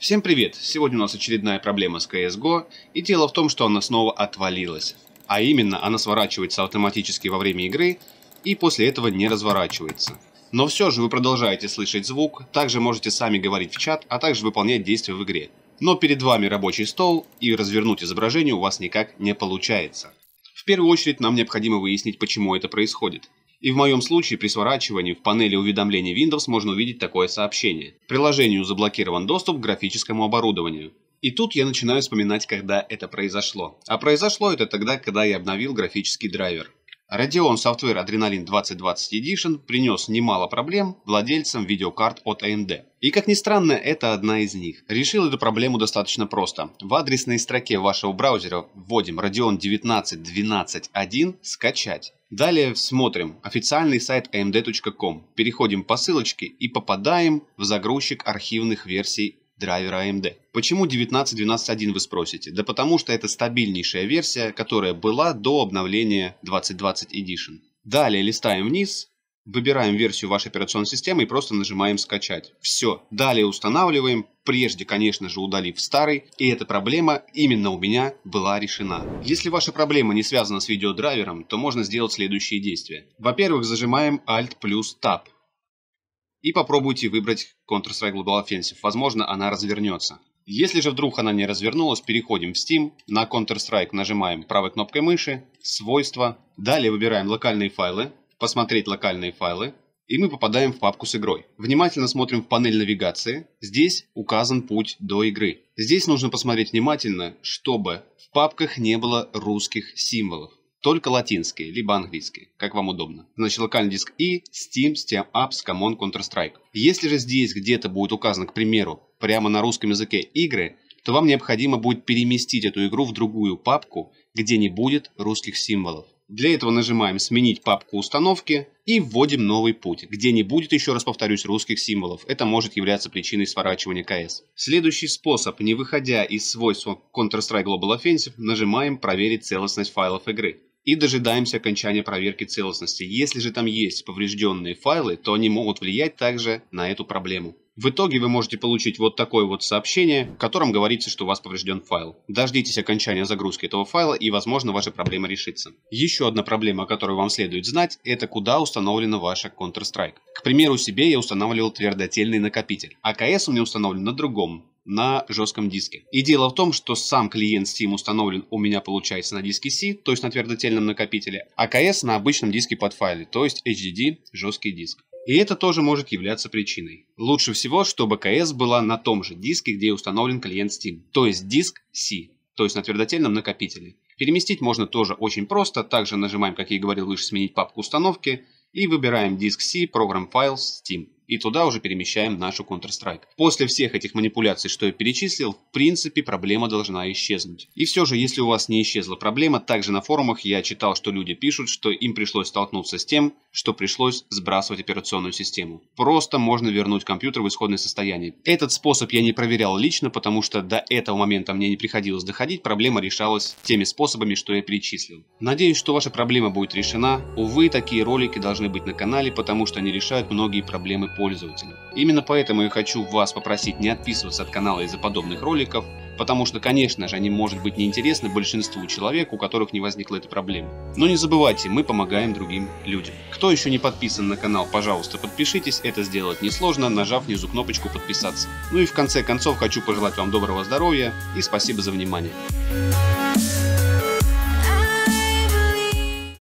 Всем привет! Сегодня у нас очередная проблема с CSGO, и дело в том, что она снова отвалилась. А именно, она сворачивается автоматически во время игры и после этого не разворачивается. Но все же вы продолжаете слышать звук, также можете сами говорить в чат, а также выполнять действия в игре. Но перед вами рабочий стол, и развернуть изображение у вас никак не получается. В первую очередь нам необходимо выяснить, почему это происходит. И в моем случае при сворачивании в панели уведомлений Windows можно увидеть такое сообщение. Приложению заблокирован доступ к графическому оборудованию. И тут я начинаю вспоминать, когда это произошло. А произошло это тогда, когда я обновил графический драйвер. Radeon Software Adrenalin 2020 Edition принес немало проблем владельцам видеокарт от AMD. И как ни странно, это одна из них. Решил эту проблему достаточно просто. В адресной строке вашего браузера вводим Radeon 19.12.1 «Скачать». Далее смотрим официальный сайт amd.com, переходим по ссылочке и попадаем в загрузчик архивных версий драйвера AMD. Почему 19.12.1 вы спросите? Да потому что это стабильнейшая версия, которая была до обновления 2020 Edition. Далее листаем вниз, выбираем версию вашей операционной системы и просто нажимаем «Скачать». Все. Далее устанавливаем, прежде, конечно же, удалив старый, и эта проблема именно у меня была решена. Если ваша проблема не связана с видеодрайвером, то можно сделать следующие действия. Во-первых, зажимаем Alt плюс Tab. И попробуйте выбрать Counter-Strike Global Offensive, возможно, она развернется. Если же вдруг она не развернулась, переходим в Steam, на Counter-Strike нажимаем правой кнопкой мыши, свойства, далее выбираем локальные файлы, посмотреть локальные файлы, и мы попадаем в папку с игрой. Внимательно смотрим в панель навигации, здесь указан путь до игры. Здесь нужно посмотреть внимательно, чтобы в папках не было русских символов. Только латинские, либо английские, как вам удобно. Значит, локальный диск И, Steam, Steam Apps, Common, Counter-Strike. Если же здесь где-то будет указано, к примеру, прямо на русском языке игры, то вам необходимо будет переместить эту игру в другую папку, где не будет русских символов. Для этого нажимаем «Сменить папку установки» и вводим новый путь, где не будет, еще раз повторюсь, русских символов. Это может являться причиной сворачивания КС. Следующий способ, не выходя из свойств Counter-Strike Global Offensive, нажимаем «Проверить целостность файлов игры». И дожидаемся окончания проверки целостности. Если же там есть поврежденные файлы, то они могут влиять также на эту проблему. В итоге вы можете получить вот такое вот сообщение, в котором говорится, что у вас поврежден файл. Дождитесь окончания загрузки этого файла, и, возможно, ваша проблема решится. Еще одна проблема, о которой вам следует знать, это куда установлена ваша Counter-Strike. К примеру, себе я устанавливал твердотельный накопитель, а КС у меня установлен на другом, на жестком диске. И дело в том, что сам клиент Steam установлен у меня, получается, на диске C, то есть на твердотельном накопителе, а КС на обычном диске под файле, то есть HDD, жесткий диск. И это тоже может являться причиной. Лучше всего, чтобы КС была на том же диске, где установлен клиент Steam, то есть диск C, то есть на твердотельном накопителе. Переместить можно тоже очень просто, также нажимаем, как я и говорил выше, «Сменить папку установки» и выбираем диск C, Program Files, Steam. И туда уже перемещаем нашу Counter-Strike. После всех этих манипуляций, что я перечислил, в принципе, проблема должна исчезнуть. И все же, если у вас не исчезла проблема, также на форумах я читал, что люди пишут, что им пришлось столкнуться с тем, что пришлось сбрасывать операционную систему. Просто можно вернуть компьютер в исходное состояние. Этот способ я не проверял лично, потому что до этого момента мне не приходилось доходить, проблема решалась теми способами, что я перечислил. Надеюсь, что ваша проблема будет решена. Увы, такие ролики должны быть на канале, потому что они решают многие проблемы пользователям. Именно поэтому я хочу вас попросить не отписываться от канала из-за подобных роликов, потому что, конечно же, они могут быть неинтересны большинству человек, у которых не возникла эта проблема. Но не забывайте, мы помогаем другим людям. Кто еще не подписан на канал, пожалуйста, подпишитесь, это сделать несложно, нажав внизу кнопочку «Подписаться». Ну и в конце концов хочу пожелать вам доброго здоровья и спасибо за внимание.